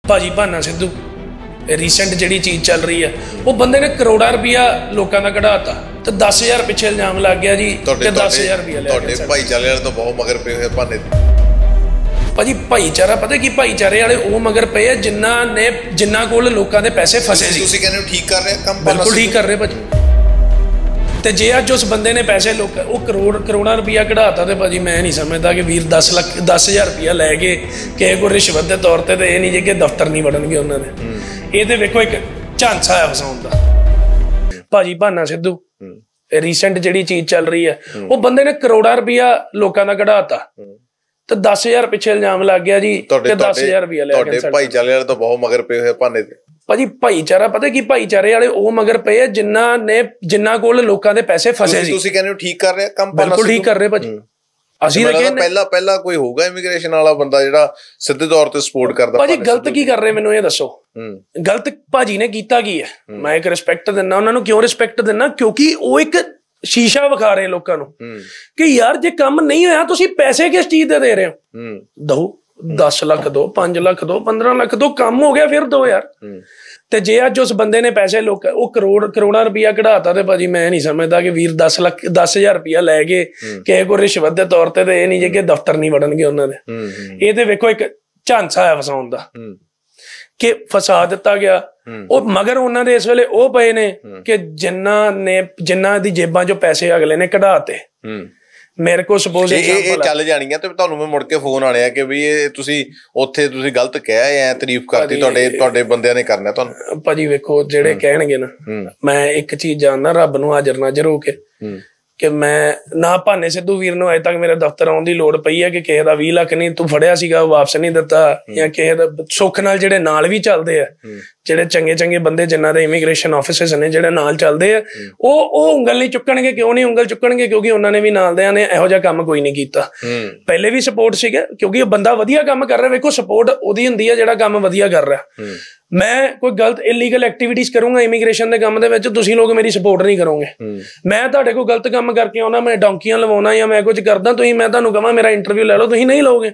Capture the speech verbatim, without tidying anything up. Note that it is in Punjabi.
ਭਾਜੀ ਭਾਨਾ ਸਿੱਧੂ ਰੀਸੈਂਟ ਜਿਹੜੀ ਚੀਜ਼ ਚੱਲ ਰਹੀ ਹੈ ਉਹ ਬੰਦੇ ਨੇ ਕਰੋੜਾਂ ਰੁਪਇਆ ਲੋਕਾਂ ਦਾ ਕਢਾਤਾ ਤੇ ਦਸ ਹਜ਼ਾਰ ਪਿੱਛੇ ਇਲਜ਼ਾਮ ਲੱਗ ਗਿਆ ਜੀ ਤੇ ਦਸ ਹਜ਼ਾਰ ਰੁਪਇਆ ਲੈ ਤੁਹਾਡੇ ਭਾਈਚਾਰੇ ਵਾਲੇ ਤੋਂ ਬਹੁਤ ਮਗਰ ਪਏ ਹੋਏ ਭਾਨੇ ਭਾਜੀ ਭਾਈਚਾਰਾ ਪਤਾ ਕੀ ਭਾਈਚਾਰੇ ਵਾਲੇ ਉਹ ਮਗਰ ਪਏ ਆ ਜਿਨ੍ਹਾਂ ਨੇ ਜਿਨ੍ਹਾਂ ਕੋਲ ਲੋਕਾਂ ਦੇ ਪੈਸੇ ਫਸੇ ਸੀ। ਤੁਸੀਂ ਕਹਿੰਦੇ ਹੋ ਠੀਕ ਕਰ ਰਹੇ ਕੰਮ? ਬਿਲਕੁਲ ਠੀਕ ਕਰ ਰਹੇ ਭਾਜੀ। ਤੇ ਜੇ ਅੱਜ ਉਸ ਬੰਦੇ ਨੇ ਪੈਸੇ ਲੋਕ ਉਹ ਕਰੋੜ ਕਰੋੜਾਂ ਰੁਪਇਆ ਕਢਾਤਾ ਤੇ ਭਾਜੀ ਮੈਂ ਨਹੀਂ ਸਮਝਦਾ ਕਿ ਵੀਰ ਦਸ ਲੱਖ ਦਸ ਹਜ਼ਾਰ ਰੁਪਇਆ ਲੈ ਕੇ ਕਿਸੇ ਕੋਲ ਰਿਸ਼ਵਤ ਦੇ ਤੌਰ ਤੇ ਤੇ ਇਹ ਨਹੀਂ ਜੇ ਕਿ ਦਫ਼ਤਰ ਨਹੀਂ ਵੜਨਗੇ ਉਹਨਾਂ ਦੇ। ਇਹ ਤੇ ਵੇਖੋ ਇੱਕ ਝਾਂਸਾ ਹੈ ਫਸਾਉਣ ਦਾ। ਭਾਜੀ ਭਾਨਾ ਸਿੱਧੂ ਰੀਸੈਂਟ ਜਿਹੜੀ ਚੀਜ਼ ਚੱਲ ਰਹੀ ਹੈ ਉਹ ਬੰਦੇ ਨੇ ਕਰੋੜਾਂ ਰੁਪਇਆ ਲੋਕਾਂ ਦਾ ਕਢਾਤਾ ਤੇ ਦਸ ਹਜ਼ਾਰ ਪਿੱਛੇ ਇਲਜ਼ਾਮ ਲੱਗ ਗਿਆ ਜੀ ਤੇ ਦਸ ਹਜ਼ਾਰ ਰੁਪਇਆ ਲੈ ਕੇ। ਤੁਹਾਡੇ ਭਾਈਚਾਰੇ ਵਾਲੇ ਤੋਂ ਬਹੁਤ ਮਗਰ ਪਏ ਹੋਏ ਭਾਨੇ ਤੇ ਭਾਜੀ ਭਾਈਚਾਰਾ ਪਤਾ ਕੀ ਭਾਈਚਾਰੇ ਵਾਲੇ ਉਹ ਮਗਰ ਪਏ ਆ ਜਿਨ੍ਹਾਂ ਨੇ ਜਿਨ੍ਹਾਂ ਕੋਲ ਲੋਕਾਂ ਦੇ ਪੈਸੇ ਫਸੇ ਸੀ। ਤੁਸੀਂ ਕਹਿੰਦੇ ਹੋ ਠੀਕ ਕਰ ਰਹੇ ਕੰਮ? ਬਿਲਕੁਲ ਠੀਕ ਕਰ ਰਹੇ ਭਾਜੀ। ਅਸੀਂ ਤਾਂ ਕਹਿੰਦੇ ਪਹਿਲਾਂ ਪਹਿਲਾਂ ਕੋਈ ਹੋਊਗਾ ਇਮੀਗ੍ਰੇਸ਼ਨ ਵਾਲਾ ਬੰਦਾ ਜਿਹੜਾ ਸਿੱਧੇ ਤੌਰ ਤੇ ਸਪੋਰਟ ਕਰਦਾ। ਭਾਜੀ ਗਲਤ ਕੀ ਕਰ ਰਹੇ ਮੈਨੂੰ ਇਹ ਦੱਸੋ। ਗਲਤ ਭਾਜੀ ਨੇ ਕੀਤਾ ਕੀ ਹੈ? ਮੈਂ ਇੱਕ ਰਿਸਪੈਕਟ ਦਿੰਦਾ ਉਹਨਾਂ ਨੂੰ। ਕਿਉਂ ਰਿਸਪੈਕਟ ਦਿੰਦਾ? ਕਿਉਂਕਿ ਉਹ ਇੱਕ ਸ਼ੀਸ਼ਾ ਵਿਖਾ ਰਹੇ ਲੋਕਾਂ ਨੂੰ ਕਿ ਯਾਰ ਜੇ ਕੰਮ ਨਹੀਂ ਹੋਇਆ ਤੁਸੀਂ ਪੈਸੇ ਕਿਸ ਚੀਜ਼ ਦੇ ਦੇ ਰਹੇ ਹੋ। ਦੋ ਦਸ ਲੱਖ ਦੋ ਪੰਜ ਲੱਖ ਦੋ ਪੰਦਰਾਂ ਲੱਖ ਦੋ ਕੰਮ ਹੋ ਗਿਆ ਫਿਰ ਦੋ ਯਾਰ। ਤੇ ਜੇ ਅੱਜ ਉਸ ਬੰਦੇ ਨੇ ਪੈਸੇ ਲੋਕ ਉਹ ਕਰੋੜ ਕਰੋੜਾਂ ਰੁਪਇਆ ਕਢਾਤਾ ਤੇ ਭਾਜੀ ਮੈਂ ਨਹੀਂ ਸਮਝਦਾ ਕਿ ਵੀਰ ਦਸ ਲੱਖ ਦਸ ਹਜ਼ਾਰ ਰੁਪਇਆ ਲੈ ਕੇ ਕਿਸੇ ਕੋਲ ਰਿਸ਼ਵਤ ਦੇ ਤੌਰ ਤੇ ਤੇ ਇਹ ਨਹੀਂ ਜੇ ਕਿ ਦਫ਼ਤਰ ਨਹੀਂ ਵੜਨਗੇ ਉਹਨਾਂ ਦੇ। ਇਹ ਤੇ ਵੇਖੋ ਇੱਕ ਝਾਂਸਾ ਹੈ ਫਸਾਉਣ ਦਾ ਕਿ ਫਸਾ ਦਿੱਤਾ ਗਿਆ। ਉਹ ਮਗਰ ਉਹਨਾਂ ਦੇ ਇਸ ਵੇਲੇ ਉਹ ਪਏ ਨੇ ਕਿ ਜਿਨ੍ਹਾਂ ਨੇ ਜਿਨ੍ਹਾਂ ਦੀ ਜੇਬਾਂ ਚੋਂ ਪੈਸੇ ਅਗਲੇ ਨੇ ਕਢਾਤੇ। ਮੇਰੇ ਕੋਲ ਸਪੋਜ਼ ਇਹ ਚੱਲ ਜਾਣੀਆਂ ਤੇ ਤੁਹਾਨੂੰ ਮੈਂ ਮੁੜ ਕੇ ਫੋਨ ਆਣਿਆ ਕਿ ਵੀ ਇਹ ਤੁਸੀਂ ਉੱਥੇ ਤੁਸੀਂ ਗਲਤ ਕਿਹਾ ਐ ਤਾਰੀਫ ਕਰਤੀ ਤੁਹਾਡੇ ਤੁਹਾਡੇ ਬੰਦਿਆਂ ਨੇ ਕਰਨਾ ਤੁਹਾਨੂੰ। ਭਾਜੀ ਵੇਖੋ ਜਿਹੜੇ ਕਹਿਣਗੇ ਨਾ ਮੈਂ ਇੱਕ ਚੀਜ਼ ਜਾਣਦਾ ਰੱਬ ਨੂੰ ਹਾਜ਼ਰ ਨਾਜ਼ਰ ਹੋ ਕੇ ਕਿ ਮੈਂ ਨਾ ਭਾਨੇ ਸਿੱਧੂ ਵੀਰ ਨੂੰ ਅਜੇ ਤੱਕ ਮੇਰੇ ਦਫ਼ਤਰ ਆਉਣ ਦੀ ਲੋੜ ਪਈ ਹੈ ਕਿ ਕਿਸੇ ਦਾ ਵੀਹ ਲੱਖ ਨਹੀਂ ਤੂੰ ਫੜਿਆ ਸੀਗਾ ਵਾਪਸ ਨਹੀਂ ਦਿੱਤਾ ਜਾਂ ਕਿਸੇ ਦਾ ਸੁੱਖ ਨਾਲ ਜਿਹੜੇ ਨਾਲ ਵੀ ਚੱਲਦੇ ਆ ਜਿਹੜੇ ਚੰਗੇ ਚੰਗੇ ਬੰਦੇ ਜਿਨ੍ਹਾਂ ਦੇ ਇਮੀਗ੍ਰੇਸ਼ਨ ਆਫਿਸਰਸ ਨੇ ਜਿਹੜੇ ਨਾਲ ਚੱਲਦੇ ਆ ਉਹ ਉਹ ਉਂਗਲ ਨਹੀਂ ਚੁੱਕਣਗੇ। ਕਿਉਂ ਨਹੀਂ ਉਂਗਲ ਚੁੱਕਣਗੇ? ਕਿਉਂਕਿ ਉਹਨਾਂ ਨੇ ਵੀ ਨਾਲਦਿਆਂ ਨੇ ਇਹੋ ਜਿਹਾ ਕੰਮ ਕੋਈ ਨਹੀਂ ਕੀਤਾ। ਪਹਿਲੇ ਵੀ ਸਪੋਰਟ ਸੀਗਾ ਕਿਉਂਕਿ ਉਹ ਬੰਦਾ ਵਧੀਆ ਕੰਮ ਕਰ ਰਿਹਾ। ਵੇਖੋ ਸਪੋਰਟ ਉਹਦੀ ਹੁੰਦੀ ਹੈ ਜਿਹੜਾ ਕੰਮ ਵਧੀਆ ਕਰ ਰਿਹਾ। ਮੈਂ ਕੋਈ ਗਲਤ ਇਲੀਗਲ ਐਕਟੀਵਿਟੀਜ਼ ਕਰੂੰਗਾ ਇਮੀਗ੍ਰੇਸ਼ਨ ਦੇ ਕੰਮ ਦੇ ਵਿੱਚ ਤੁਸੀਂ ਲੋਕ ਮੇਰੀ ਸਪੋਰਟ ਨਹੀਂ ਕਰੋਗੇ। ਮੈਂ ਤੁਹਾਡੇ ਕੋਲ ਗਲਤ ਕੰਮ ਕਰਕੇ ਆਉਣਾ ਮੈਂ ਡੌਂਕੀਆਂ ਲਵਾਉਣਾ ਜਾਂ ਮੈਂ ਕੁਝ ਕਰਦਾ ਤੁਸੀਂ ਮੈਂ ਤੁਹਾਨੂੰ ਕਹਾਂ ਮੇਰਾ ਇੰਟਰਵਿਊ ਲੈ ਲਓ ਤੁਸੀਂ ਨਹੀਂ ਲਓਗੇ।